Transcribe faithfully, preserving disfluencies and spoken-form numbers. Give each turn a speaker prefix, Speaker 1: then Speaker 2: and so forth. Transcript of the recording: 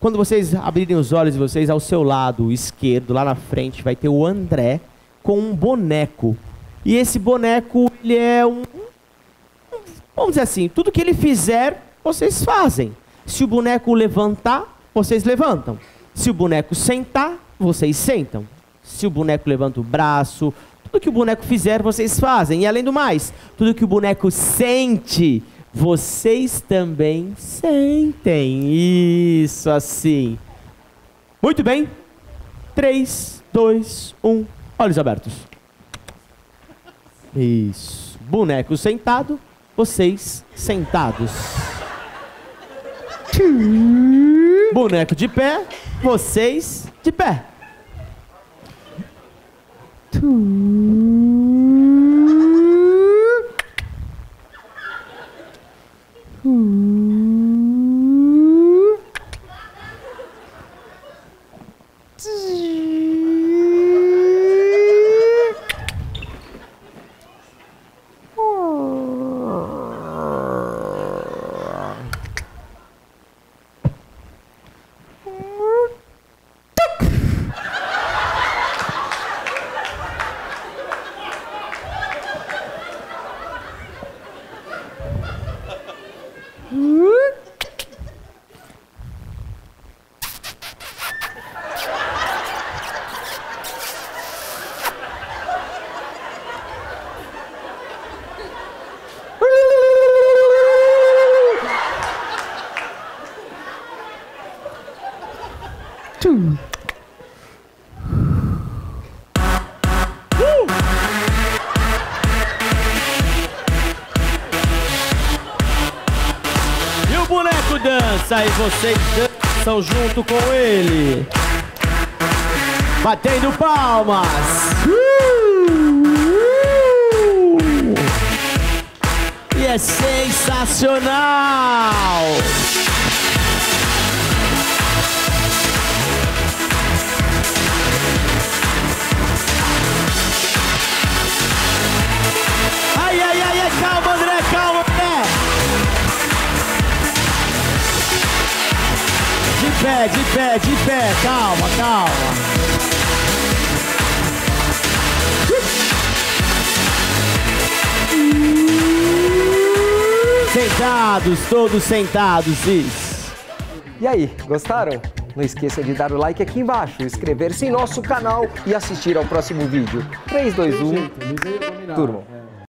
Speaker 1: Quando vocês abrirem os olhos de vocês, ao seu lado esquerdo, lá na frente, vai ter o André com um boneco. E esse boneco, ele é um... Vamos dizer assim, tudo que ele fizer, vocês fazem. Se o boneco levantar, vocês levantam. Se o boneco sentar, vocês sentam. Se o boneco levanta o braço, tudo que o boneco fizer, vocês fazem. E além do mais, tudo que o boneco sente, vocês também sentem. Isso, assim. Muito bem. três, dois, um. Olhos abertos. Isso. Boneco sentado, vocês sentados. Boneco de pé, vocês de pé. E o boneco dança e vocês dançam junto com ele, batendo palmas. Uh! E é sensacional. Ai, ai, ai, ai, calma, André, calma, André. De pé, de pé, de pé, calma, calma. Sentados, todos sentados, isso.
Speaker 2: E aí, gostaram? Não esqueça de dar o like aqui embaixo, inscrever-se em nosso canal e assistir ao próximo vídeo. três, dois, um, turma.